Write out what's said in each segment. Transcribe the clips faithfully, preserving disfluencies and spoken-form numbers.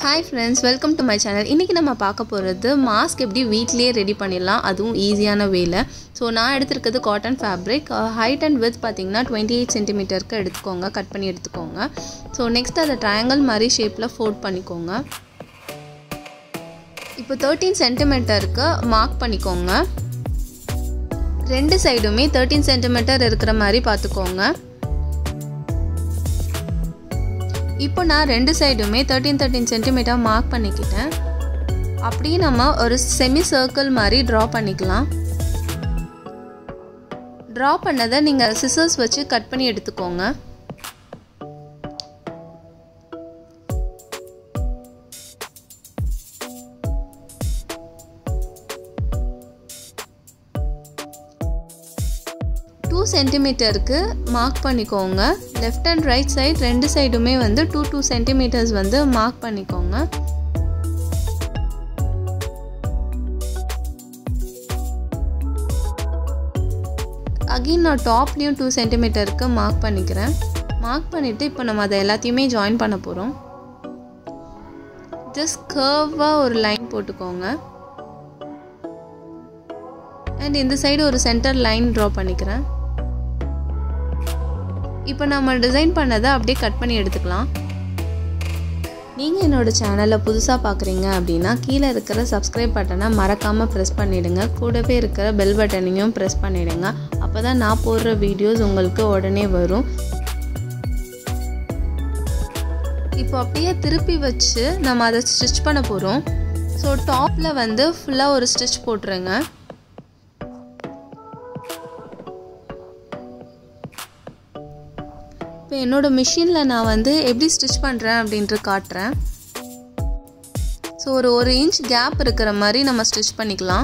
Hi friends, welcome to my channel. இன்னைக்கு நம்ம பார்க்க போறது மாஸ்க் எப்படி வீட்லயே ரெடி பண்ணிடலாம் அதுவும் ஈஸியான வேல. சோ நான் எடுத்துர்க்கிறது cotton fabric. Height and width பாத்தீங்கன்னா twenty-eight centimeters க்கு எடுத்துக்கோங்க, கட் பண்ணி எடுத்துக்கோங்க. சோ நெக்ஸ்ட் அத ட்ரையாங்கிள் மாதிரி ஷேப்ல ஃபோல்ட் பண்ணிக்கோங்க. இப்போ thirteen centimeters க்கு மார்க் பண்ணிக்கோங்க. ரெண்டு சைடுமே thirteen centimeters இருக்கிற மாதிரி பாத்துக்கோங்க. இப்போ நான் ரெண்டு சைடுமே thirteen thirteen centimeters மார்க் பண்ணிக்கிட்டேன். அப்படியே நம்ம ஒரு செமி சர்க்கிள் மாதிரி டிரா பண்ணிக்கலாம். டிரா பண்ணதை நீங்க சிசர்ஸ் வச்சு கட் பண்ணி எடுத்துக்கோங்க. two centimeters க்கு மார்க் பண்ணிக்கோங்க. left and right side ரெண்டு சைடுமே வந்து two two centimeters வந்து மார்க் பண்ணிக்கோங்க. again நான் டாப்லயும் two centimeters க்கு மார்க் பண்ணிக்கிறேன். மார்க் பண்ணிட்டு இப்போ நம்ம அத எல்லாத்தையுமே ஜாயின் பண்ண போறோம். just curve-ஆ ஒரு லைன் போட்டுக்கோங்க. and இந்த சைடு ஒரு சென்டர் லைன் டிரா பண்ணிக்கிறேன். இப்போ நம்ம டிசைன் பண்ணதை அப்படியே கட் பண்ணி எடுத்துக்கலாம். நீங்கள் என்னோட சேனலை புதுசாக பார்க்குறீங்க அப்படின்னா கீழே இருக்கிற சப்ஸ்கிரைப் பட்டனை மறக்காமல் ப்ரெஸ் பண்ணிவிடுங்க. கூடவே இருக்கிற பெல் பட்டனையும் ப்ரெஸ் பண்ணிவிடுங்க. அப்போ தான் நான் போடுற வீடியோஸ் உங்களுக்கு உடனே வரும். இப்போ அப்படியே திருப்பி வச்சு நம்ம அதை ஸ்டிச் பண்ண போகிறோம். ஸோ டாப்பில் வந்து ஃபுல்லாக ஒரு ஸ்டிச் போட்டுருங்க. இப்போ என்னோட மிஷினில் நான் வந்து எப்படி ஸ்டிச் பண்ணுறேன் அப்படின்ட்டு காட்டுறேன். ஸோ ஒரு ஒரு இன்ச் கேப் இருக்கிற மாதிரி நம்ம ஸ்டிச் பண்ணிக்கலாம்.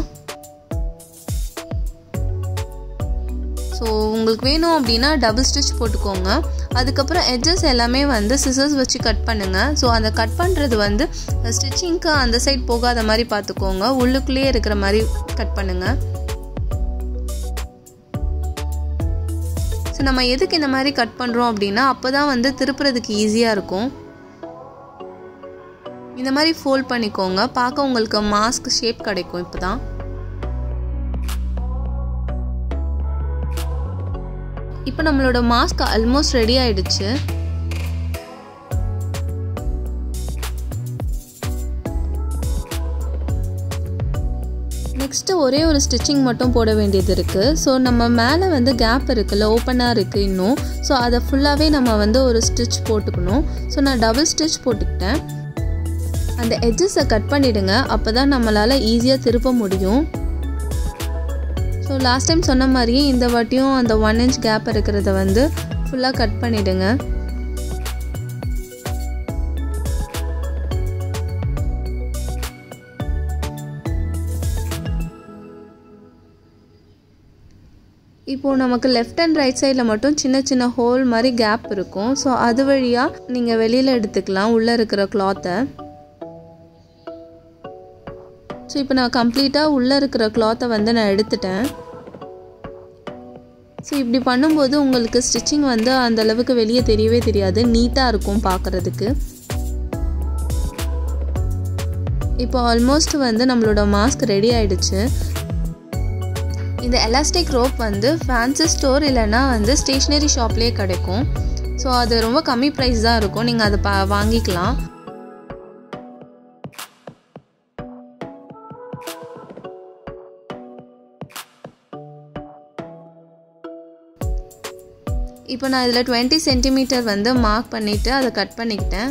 ஸோ உங்களுக்கு வேணும் அப்படின்னா டபுள் ஸ்டிச் போட்டுக்கோங்க. அதுக்கப்புறம் எட்ஜஸ் எல்லாமே வந்து சிசர்ஸ் வச்சு கட் பண்ணுங்கள். ஸோ அந்த கட் பண்ணுறது வந்து ஸ்டிச்சிங்க்கு அந்த சைட் போகாத மாதிரி பார்த்துக்கோங்க. உள்ளுக்குள்ளேயே இருக்கிற மாதிரி கட் பண்ணுங்கள். ஸோ நம்ம எதுக்கு இந்த மாதிரி கட் பண்ணுறோம் அப்படின்னா அப்போ தான் வந்து திருப்புறதுக்கு ஈஸியாக இருக்கும். இந்த மாதிரி ஃபோல்ட் பண்ணிக்கோங்க. பார்க்க உங்களுக்கு மாஸ்க் ஷேப் கிடைக்கும். இப்போ தான் இப்போ நம்மளோட மாஸ்க் ஆல்மோஸ்ட் ரெடி ஆயிடுச்சு. நெக்ஸ்ட்டு ஒரே ஒரு ஸ்டிச்சிங் மட்டும் போட வேண்டியது இருக்குது. ஸோ நம்ம மேலே வந்து கேப் இருக்குல்ல, ஓப்பனாக இருக்குது இன்னும். ஸோ அதை ஃபுல்லாகவே நம்ம வந்து ஒரு ஸ்டிச் போட்டுக்கணும். ஸோ நான் டபுள் ஸ்டிச் போட்டுக்கிட்டேன். அந்த எட்ஜஸை கட் பண்ணிவிடுங்க. அப்போ தான் நம்மளால் ஈஸியாக திருப்ப முடியும். ஸோ லாஸ்ட் டைம் சொன்ன மாதிரியே இந்த வாட்டியும் அந்த ஒன் இன்ச் கேப் இருக்கிறத வந்து ஃபுல்லாக கட் பண்ணிவிடுங்க. இப்போது நமக்கு லெஃப்ட் அண்ட் ரைட் சைடில் மட்டும் சின்ன சின்ன ஹோல் மாதிரி கேப் இருக்கும். ஸோ அது வழியாக நீங்கள் வெளியில் எடுத்துக்கலாம் உள்ளே இருக்கிற கிளாத்தை. ஸோ இப்போ நான் கம்ப்ளீட்டாக உள்ளே இருக்கிற கிளாத்தை வந்து நான் எடுத்துட்டேன். ஸோ இப்படி பண்ணும்போது உங்களுக்கு ஸ்டிச்சிங் வந்து அந்தளவுக்கு வெளியே தெரியவே தெரியாது, நீட்டாக இருக்கும் பார்க்குறதுக்கு. இப்போ ஆல்மோஸ்ட் வந்து நம்மளோட மாஸ்க் ரெடி ஆகிடுச்சு. இந்த எலாஸ்டிக் ரோப் வந்து ஃபேன்சி ஸ்டோர் இல்லைன்னா வந்து ஸ்டேஷ்னரி ஷாப்லேயே கிடைக்கும். ஸோ அது ரொம்ப கம்மி ப்ரைஸ் தான் இருக்கும். நீங்கள் அதை பா வாங்கிக்கலாம். இப்போ நான் இதில் twenty centimeters வந்து மார்க் பண்ணிவிட்டு அதை கட் பண்ணிக்கிட்டேன்.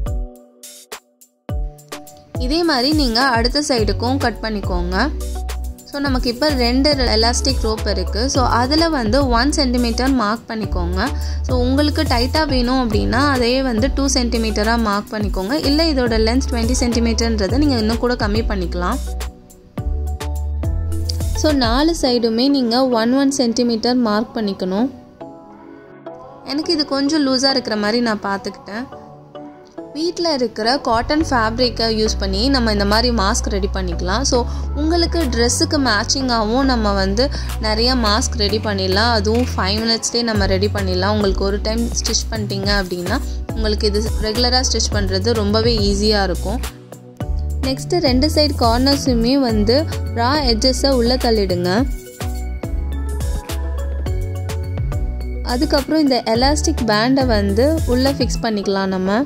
இதே மாதிரி நீங்கள் அடுத்த சைடுக்கும் கட் பண்ணிக்கோங்க. ஸோ நமக்கு இப்போ ரெண்டு எலாஸ்டிக் ரோப் இருக்குது. ஸோ அதில் வந்து ஒன் சென்டிமீட்டர் மார்க் பண்ணிக்கோங்க. ஸோ உங்களுக்கு டைட்டாக வேணும் அப்படின்னா அதையே வந்து டூ சென்டிமீட்டராக மார்க் பண்ணிக்கோங்க. இல்லை இதோட லென்த் டுவெண்ட்டி சென்டிமீட்டர்ன்றதை நீங்கள் இன்னும் கூட கம்மி பண்ணிக்கலாம். ஸோ நாலு சைடுமே நீங்கள் ஒன் ஒன் சென்டிமீட்டர் மார்க் பண்ணிக்கணும். எனக்கு இது கொஞ்சம் லூஸாக இருக்கிற மாதிரி நான் பார்த்துக்கிட்டேன். வீட்டில் இருக்கிற காட்டன் ஃபேப்ரிக்கை யூஸ் பண்ணி நம்ம இந்த மாதிரி மாஸ்க் ரெடி பண்ணிக்கலாம். ஸோ உங்களுக்கு ட்ரெஸ்ஸுக்கு மேட்சிங்காகவும் நம்ம வந்து நிறைய மாஸ்க் ரெடி பண்ணிடலாம். அதுவும் ஃபைவ் மினிட்ஸ்லேயே நம்ம ரெடி பண்ணிடலாம். உங்களுக்கு ஒரு டைம் ஸ்டிச் பண்ணிட்டீங்க அப்படின்னா உங்களுக்கு இது ரெகுலராக ஸ்டிச் பண்ணுறது ரொம்பவே ஈஸியாக இருக்கும். நெக்ஸ்ட்டு ரெண்டு சைடு கார்னர்ஸுமே வந்து ரா எட்ஜஸை உள்ளே தள்ளிடுங்க. அதுக்கப்புறம் இந்த எலாஸ்டிக் பேண்டை வந்து உள்ளே ஃபிக்ஸ் பண்ணிக்கலாம். நம்ம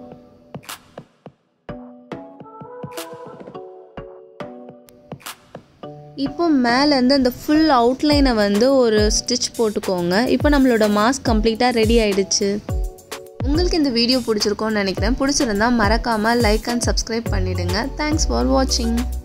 இப்போ மேலேருந்து அந்த ஃபுல் அவுட்லைனை வந்து ஒரு ஸ்டிச் போட்டுக்கோங்க. இப்போ நம்மளோட மாஸ்க் கம்ப்ளீட்டாக ரெடி ஆகிடுச்சு. உங்களுக்கு இந்த வீடியோ பிடிச்சிருக்கோன்னு நினைக்கிறேன். பிடிச்சிருந்தா மறக்காமல் லைக் அண்ட் சப்ஸ்கிரைப் பண்ணிவிடுங்க. தேங்க்ஸ் ஃபார் வாட்சிங்.